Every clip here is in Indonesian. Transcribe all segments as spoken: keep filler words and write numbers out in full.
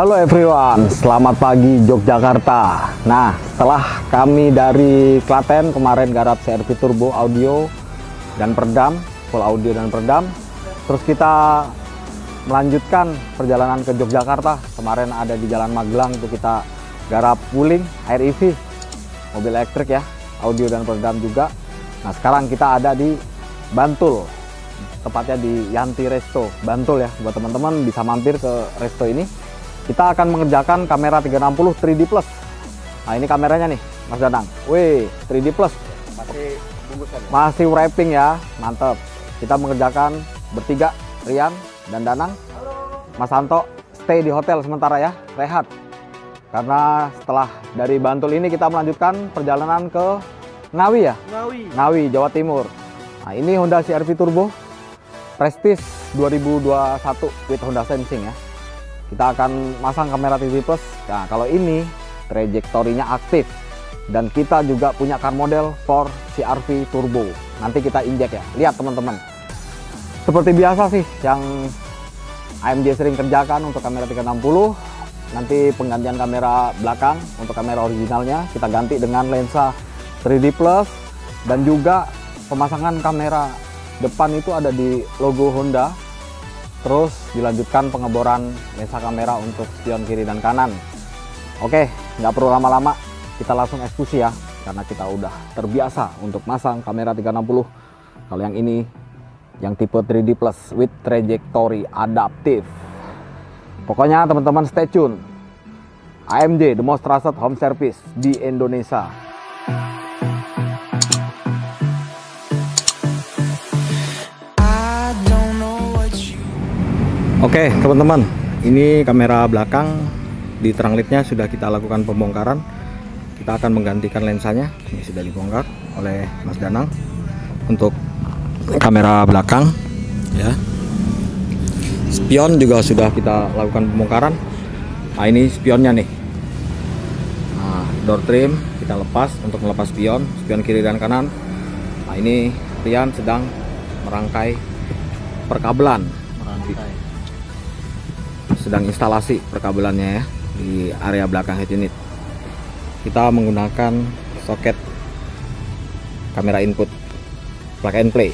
Halo everyone, selamat pagi Yogyakarta. Nah, setelah kami dari Klaten kemarin garap C R V turbo audio dan peredam, full audio dan peredam, terus kita melanjutkan perjalanan ke Yogyakarta. Kemarin ada di Jalan Magelang, itu kita garap Wuling R E V, mobil elektrik ya, audio dan peredam juga. Nah, sekarang kita ada di Bantul, tepatnya di Yanti Resto Bantul ya. Buat teman-teman bisa mampir ke resto ini. Kita akan mengerjakan kamera tiga enam nol tiga D Plus. Nah, ini kameranya nih, Mas Danang. Wih, tiga D Plus. Masih bungkusan ya? Masih wrapping ya, mantep. Kita mengerjakan bertiga, Rian dan Danang. Halo. Mas Santo stay di hotel sementara ya, rehat. Karena setelah dari Bantul ini kita melanjutkan perjalanan ke Ngawi ya? Ngawi. Ngawi, Jawa Timur. Nah, ini Honda C R V Turbo Prestige dua ribu dua puluh satu with Honda Sensing ya. Kita akan masang kamera tiga D Plus. Nah, kalau ini trajektorinya aktif dan kita juga punya car model for C R V Turbo. Nanti kita injek ya. Lihat teman-teman. Seperti biasa sih yang A M J sering kerjakan untuk kamera tiga enam nol. Nanti penggantian kamera belakang untuk kamera originalnya kita ganti dengan lensa tiga D Plus, dan juga pemasangan kamera depan itu ada di logo Honda. Terus dilanjutkan pengeboran lensa kamera untuk spion kiri dan kanan. Oke, nggak perlu lama-lama, kita langsung eksekusi ya, karena kita udah terbiasa untuk masang kamera tiga enam nol. Kalau yang ini, yang tipe tiga D Plus with trajectory adaptive. Pokoknya teman-teman stay tune. A M J, the most trusted home service di Indonesia. Oke teman-teman, ini kamera belakang di terang lidnya sudah kita lakukan pembongkaran. Kita akan menggantikan lensanya. Ini sudah dibongkar oleh Mas Danang untuk kamera belakang ya. Spion juga sudah kita lakukan pembongkaran. Nah, ini spionnya nih. Nah, door trim kita lepas untuk melepas spion, spion kiri dan kanan. Nah, ini Rian sedang merangkai perkabelan. Merangkai. Sedang instalasi perkabelannya ya di area belakang head unit. Kita menggunakan soket kamera input plug and play.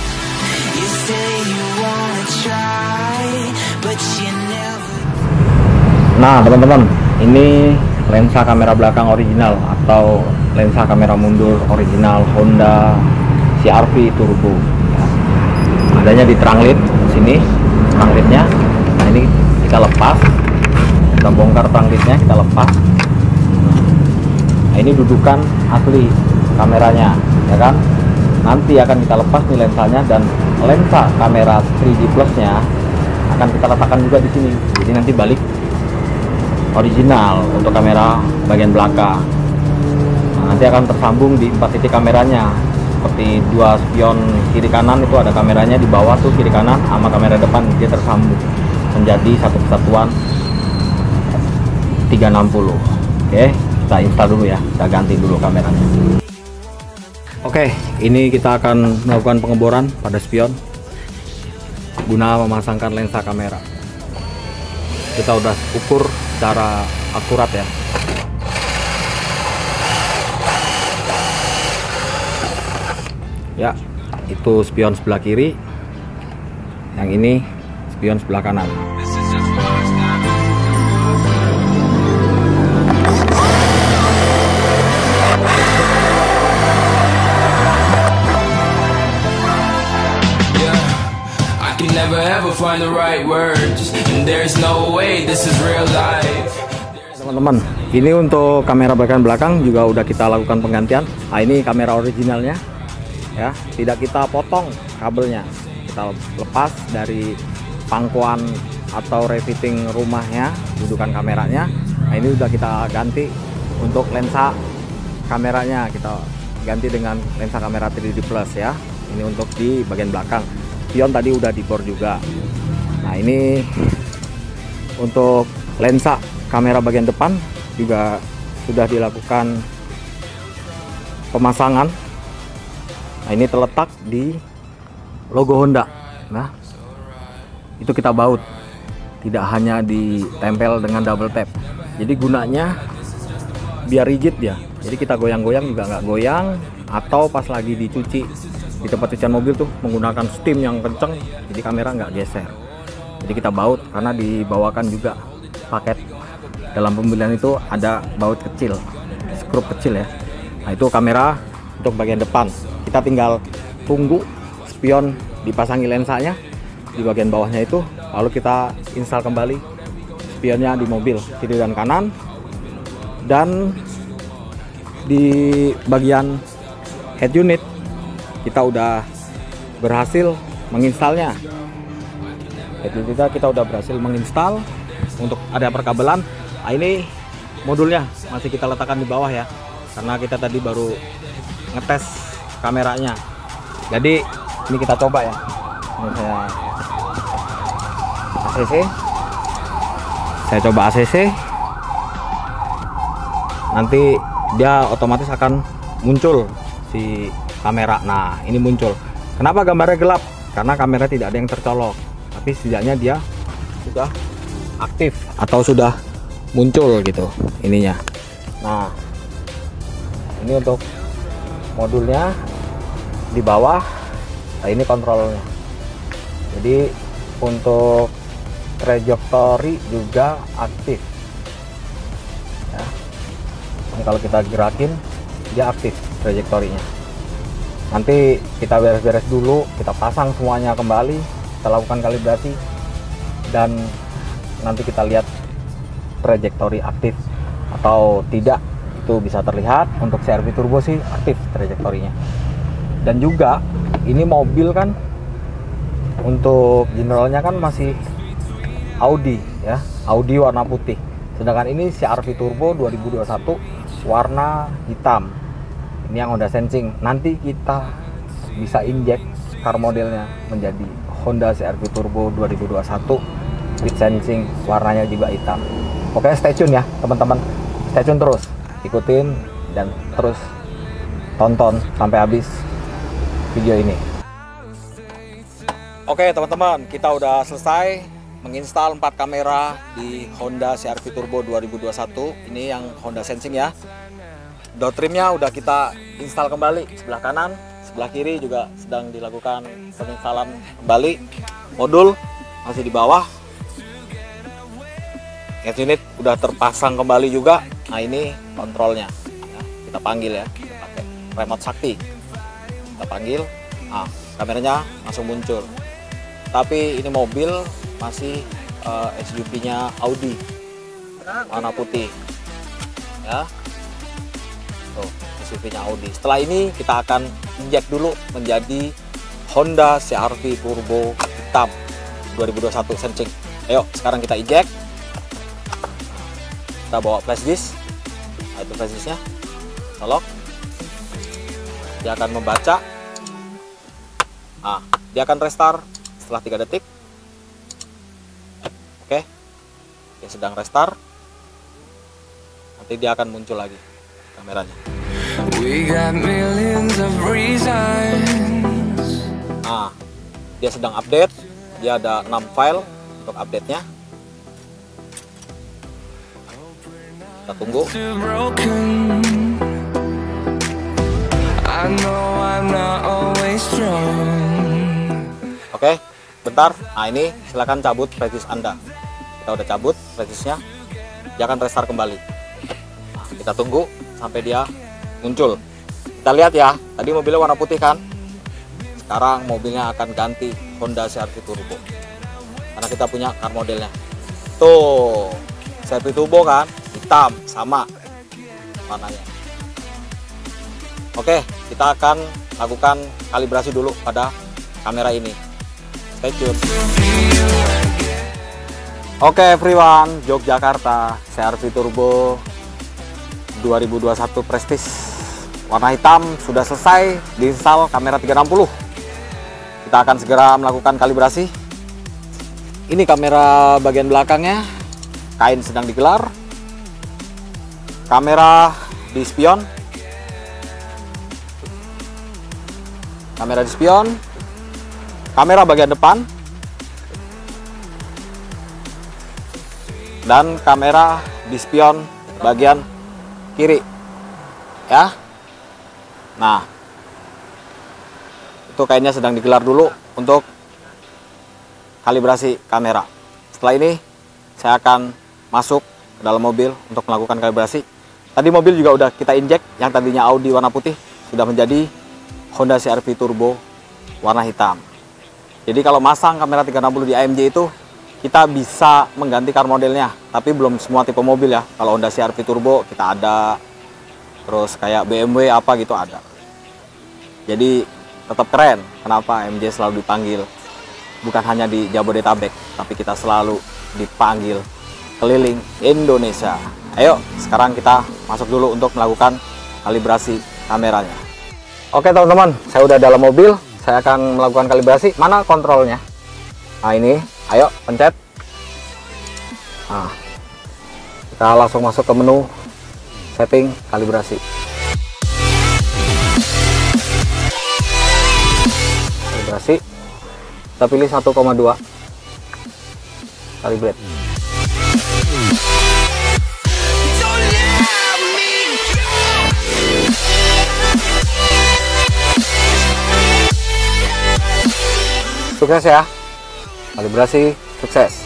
Nah teman-teman, ini lensa kamera belakang original atau lensa kamera mundur original Honda C R V Turbo ya. Adanya di terang lid sini, terang lidnya. Nah, ini kita lepas, kita bongkar terang lidnya, kita lepas. Nah, ini dudukan asli kameranya ya kan. Nanti akan kita lepas nih lensanya, dan lensa kamera tiga D Plus-nya akan kita letakkan juga di sini. Jadi nanti balik original untuk kamera bagian belakang. Nah, nanti akan tersambung di empat titik kameranya. Seperti dua spion kiri kanan itu ada kameranya di bawah tuh, kiri kanan sama kamera depan dia tersambung menjadi satu kesatuan tiga enam nol. Oke, kita install dulu ya, kita ganti dulu kameranya. Oke, ini kita akan melakukan pengeboran pada spion guna memasangkan lensa kamera. Kita udah ukur secara akurat ya. Ya, itu spion sebelah kiri, yang ini spion sebelah kanan. Teman-teman, ini untuk kamera bagian belakang juga udah kita lakukan penggantian. Nah, ini kamera originalnya ya, tidak kita potong kabelnya, kita lepas dari pangkuan atau refitting rumahnya, dudukan kameranya. Nah, ini udah kita ganti untuk lensa kameranya, kita ganti dengan lensa kamera tiga D Plus ya. Ini untuk di bagian belakang. Spion tadi udah dibor juga. Nah, ini untuk lensa kamera bagian depan juga sudah dilakukan pemasangan. Nah, ini terletak di logo Honda. Nah, itu kita baut tidak hanya ditempel dengan double tap. Jadi gunanya biar rigid ya. Jadi kita goyang-goyang juga nggak goyang, atau pas lagi dicuci di tempat cucian mobil tuh menggunakan steam yang kenceng, jadi kamera nggak geser. Jadi kita baut, karena dibawakan juga paket dalam pembelian itu ada baut kecil, skrup kecil ya. Nah itu kamera untuk bagian depan. Kita tinggal tunggu spion dipasangi lensanya di bagian bawahnya itu, lalu kita install kembali spionnya di mobil kiri dan kanan. Dan di bagian head unit kita udah berhasil menginstalnya. Head unit kita, kita udah berhasil menginstal. Untuk ada perkabelan, nah ini modulnya masih kita letakkan di bawah ya, karena kita tadi baru ngetes kameranya. Jadi ini kita coba ya. Ini saya A C C, saya coba A C C, nanti dia otomatis akan muncul si kamera. Nah ini muncul. Kenapa gambarnya gelap? Karena kamera tidak ada yang tercolok, tapi setidaknya dia sudah aktif atau sudah muncul gitu ininya. Nah ini untuk modulnya di bawah. Nah ini kontrolnya. Jadi untuk trajektori juga aktif ya. Ini kalau kita gerakin dia aktif trajektorinya. Nanti kita beres-beres dulu, kita pasang semuanya kembali, kita lakukan kalibrasi, dan nanti kita lihat trajektori aktif atau tidak. Itu bisa terlihat. Untuk C R V turbo sih aktif trajektorinya. Dan juga ini mobil kan untuk generalnya kan masih Audi ya, Audi warna putih. Sedangkan ini C R V turbo dua ribu dua puluh satu warna hitam. Ini yang Honda Sensing. Nanti kita bisa injek car modelnya menjadi Honda C R V turbo dua ribu dua puluh satu with sensing, warnanya juga hitam. Oke, stay tune ya teman-teman. Stay tune terus, ikutin dan terus tonton sampai habis video ini. Oke teman-teman, kita udah selesai menginstal empat kamera di Honda C R V turbo dua ribu dua puluh satu. Ini yang Honda Sensing ya. Door trimnya udah kita install kembali, sebelah kanan, sebelah kiri juga sedang dilakukan penginstalan kembali. Modul masih di bawah. Head unit udah terpasang kembali juga. Nah ini kontrolnya ya, kita panggil ya pakai remote sakti. Kita panggil, nah kameranya langsung muncul. Tapi ini mobil masih uh, S U V-nya Audi warna putih ya. Tuh S U V-nya Audi. Setelah ini kita akan injek dulu menjadi Honda C R V turbo hitam dua ribu dua puluh satu Sensing. Ayo sekarang kita injek. Kita bawa flash disk. Nah, itu flash disknya, colok, dia akan membaca. Nah, dia akan restart setelah tiga detik. Oke, dia sedang restart. Nanti dia akan muncul lagi kameranya. Nah, dia sedang update. Dia ada enam file untuk update-nya. Kita tunggu. Oke, bentar. Nah ini silakan cabut flash disk Anda. Kita udah cabut flash disknya. Dia akan restart kembali. Nah, kita tunggu sampai dia muncul. Kita lihat ya. Tadi mobilnya warna putih kan. Sekarang mobilnya akan ganti Honda C R V turbo. Karena kita punya car modelnya. Tuh, C R V turbo kan. Hitam sama warnanya. Oke, kita akan lakukan kalibrasi dulu pada kamera ini. Stay tune. Oke everyone, Yogyakarta C R V turbo dua ribu dua puluh satu Prestige warna hitam sudah selesai diinstal kamera tiga enam puluh. Kita akan segera melakukan kalibrasi. Ini kamera bagian belakangnya, kain sedang digelar. Kamera di spion, kamera di spion, kamera bagian depan, dan kamera di spion bagian kiri ya. Nah, itu kayaknya sedang digelar dulu untuk kalibrasi kamera. Setelah ini saya akan masuk ke dalam mobil untuk melakukan kalibrasi. Tadi mobil juga udah kita injek, yang tadinya Audi warna putih sudah menjadi Honda C R V Turbo warna hitam. Jadi kalau masang kamera tiga enam nol di A M J itu kita bisa mengganti car modelnya, tapi belum semua tipe mobil ya. Kalau Honda C R V Turbo kita ada, terus kayak B M W apa gitu ada. Jadi tetap keren. Kenapa A M J selalu dipanggil bukan hanya di Jabodetabek, tapi kita selalu dipanggil keliling Indonesia. Ayo sekarang kita masuk dulu untuk melakukan kalibrasi kameranya. Oke teman-teman, saya udah dalam mobil. Saya akan melakukan kalibrasi. Mana kontrolnya? Nah ini, ayo pencet. Nah, kita langsung masuk ke menu setting kalibrasi. Kalibrasi. Kita pilih satu koma dua. Kalibrate. Sukses ya, kalibrasi sukses.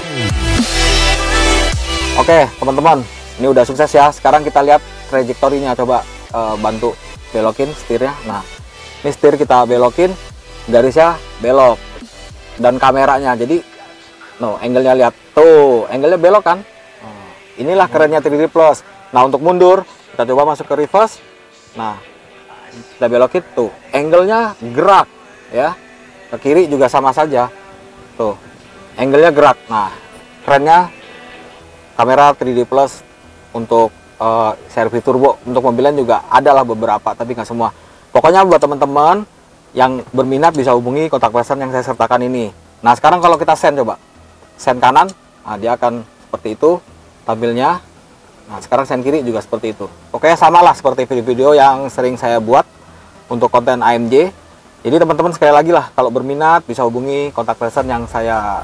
Oke teman-teman, ini udah sukses ya. Sekarang kita lihat trajektorinya, coba e, bantu belokin setirnya. Nah ini setir kita belokin, garisnya belok, dan kameranya jadi no angle-nya lihat tuh, angle-nya belok kan. Inilah kerennya tiga D Plus. Nah untuk mundur kita coba masuk ke reverse. Nah kita belokin tuh, angle-nya gerak ya. Ke kiri juga sama saja tuh, angle-nya gerak. Nah kerennya kamera tiga D Plus untuk uh, C R V Turbo. Untuk mobilan juga adalah beberapa, tapi nggak semua. Pokoknya buat teman-teman yang berminat bisa hubungi kontak person yang saya sertakan ini. Nah sekarang kalau kita send, coba send kanan, nah dia akan seperti itu tampilnya. Nah sekarang send kiri juga seperti itu. Pokoknya samalah seperti video-video yang sering saya buat untuk konten A M J. Jadi teman-teman sekali lagi lah, kalau berminat bisa hubungi kontak person yang saya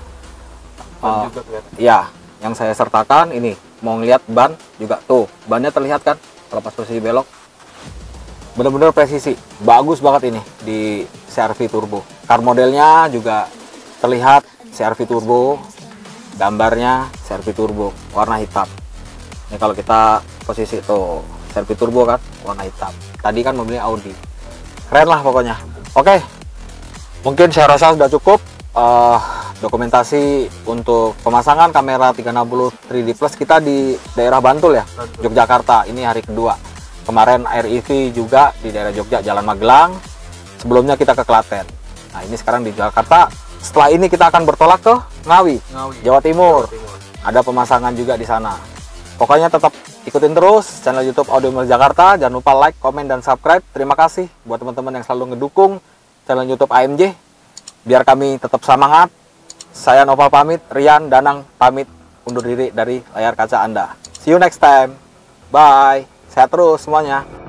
uh, ya, yang saya sertakan ini. Mau ngeliat ban juga tuh, bannya terlihat kan kalau pas posisi belok. Bener-bener presisi, bagus banget ini di C R V Turbo. Car modelnya juga terlihat C R V Turbo, gambarnya C R V Turbo warna hitam. Ini kalau kita posisi tuh C R V Turbo kan warna hitam. Tadi kan mobilnya Audi. Keren lah pokoknya. Oke, mungkin saya rasa sudah cukup uh, dokumentasi untuk pemasangan kamera tiga enam nol tiga D Plus kita di daerah Bantul ya, Yogyakarta. Ini hari kedua. Kemarin Air E V juga di daerah Jogja, Jalan Magelang. Sebelumnya kita ke Klaten. Nah ini sekarang di Jakarta. Setelah ini kita akan bertolak ke Ngawi, Ngawi. Jawa Timur. Jawa Timur. Ada pemasangan juga di sana. Pokoknya tetap ikutin terus channel YouTube Audio Miles Jakarta. Jangan lupa like, komen, dan subscribe. Terima kasih buat teman-teman yang selalu ngedukung channel YouTube A M J. Biar kami tetap semangat. Saya Noval pamit, Rian Danang pamit undur diri dari layar kaca Anda. See you next time. Bye. Sehat terus semuanya.